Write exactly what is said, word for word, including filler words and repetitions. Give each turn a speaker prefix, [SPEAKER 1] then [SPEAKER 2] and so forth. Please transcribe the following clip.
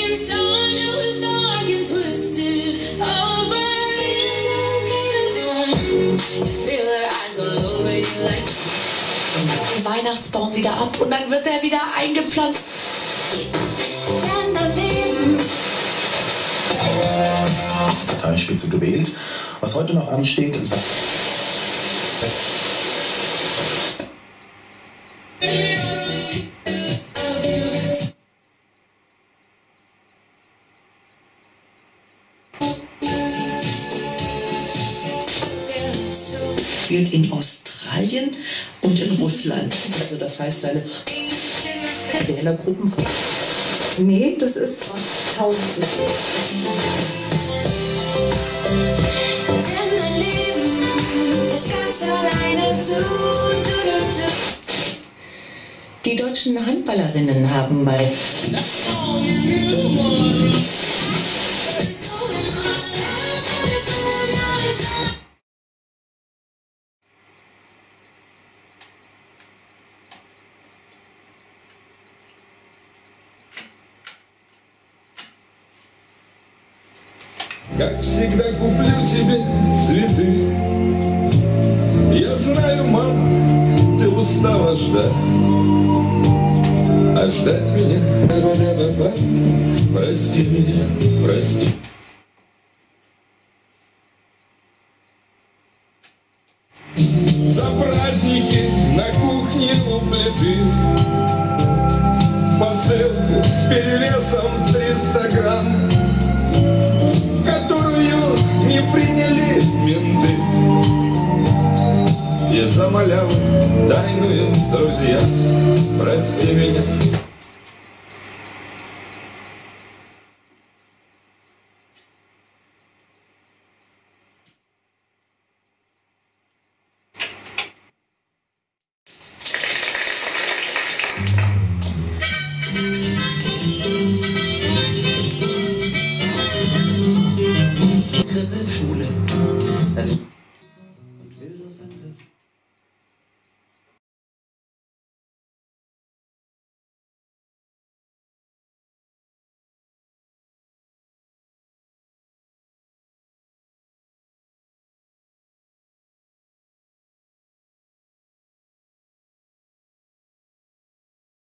[SPEAKER 1] inside you is dark and twisted. Oh, but it's okay to be one. You feel their eyes all over you like.
[SPEAKER 2] Den Weihnachtsbaum wieder ab und dann wird er wieder eingepflanzt.
[SPEAKER 3] Parteispitze gewählt. Was heute noch ansteht, ist
[SPEAKER 4] spielt in Australien und in Russland. Also das heißt, seine Wählergruppen von... Nee, das ist tausend. Die deutschen Handballerinnen haben bei...
[SPEAKER 5] Как всегда куплю тебе цветы. Я знаю, мама, ты устала ждать, а ждать меня, прости меня, прости.